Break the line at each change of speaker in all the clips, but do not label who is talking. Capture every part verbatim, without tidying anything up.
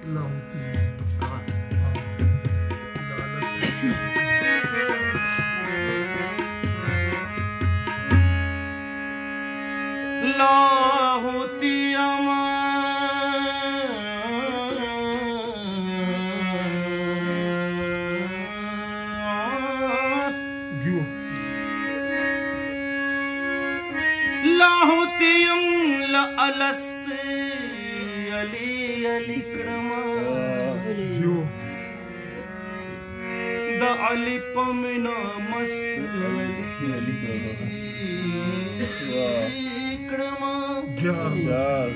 लाहुती अमा
जो
लाहुतीयम ला अलस्त अली अली क्रमा
जो
द अली पमिना मस्त अली क्रमा
यार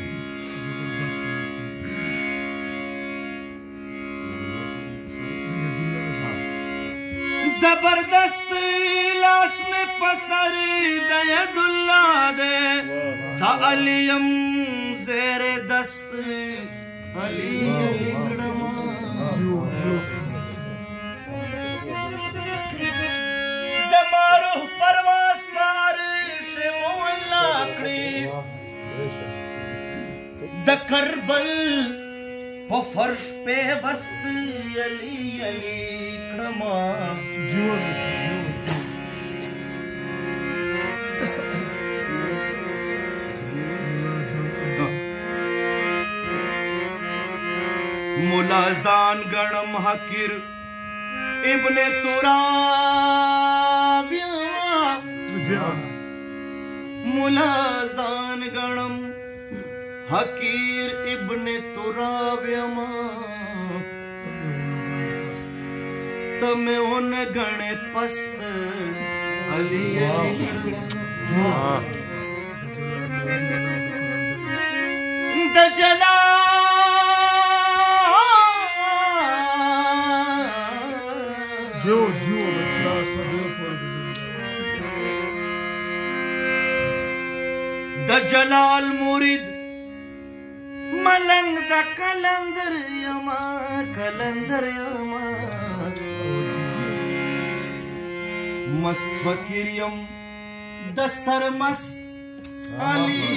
जबरदस्त लाश में पसर दयदुल्ला दे द अलियम ज़ेरे दस्त अली अली क्रमा
जो जो
ज़मारुह परवास बारिश मोलाकड़ी द करबल वो फर्श पे वस्त अली अली क्रमा
जो
मुलाजान गणम हकीर इब्ने तुराबिया मुलाजान गणम हकीर इब्ने तुराबिया तमे उन गणे पस्त अली अली दजला
जो जो बच्चा सब
द जलाल मुरिद मलंग द कलंदर यमा कलंदर यमा मस्त फकीरियम द सरमस्त अली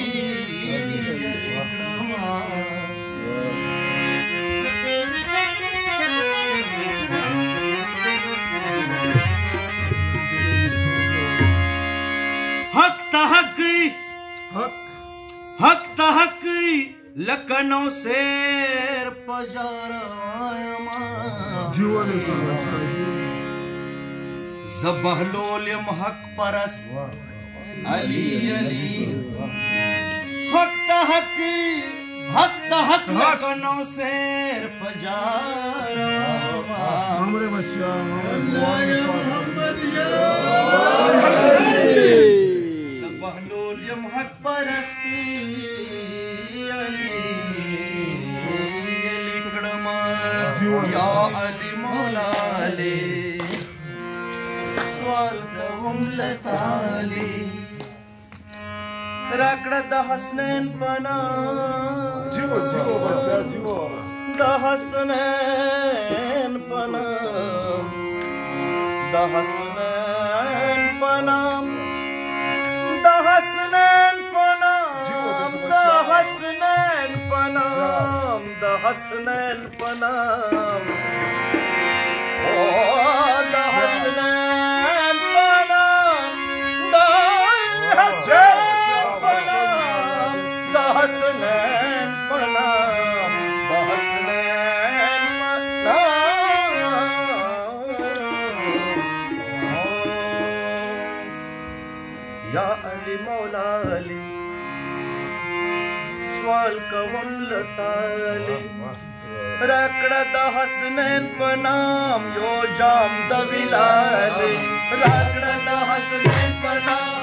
हक तहक
हक
हक तहक लखनऊ शेर पजारा
जो ने बच्चा
जबहलोलियम हक परस्त अली अली हक तहक हक तहक लखनऊ शेर पजारा
हमरे बच्चा
बहलोलियम हक परस्ती अली अली कडमा या अली मौलाले स्वाल कवम लताली राकड़ा द हसनैन पना
जीव जीव बच्चा जीव
द हसनैन पना द हसनैन पना द हसनैन पनाम द हसनैन पनाम द हसनैन पनाम ओ द हसनैन पनाम द हसनैन पनाम द हसनैन पनाम द हसनैन पनाम या अली मौला अली स्वाल कवम लताली राकड़ा द हसनैन पनाम यो जाम द विलाली राकड़ा द हसनैन पनाम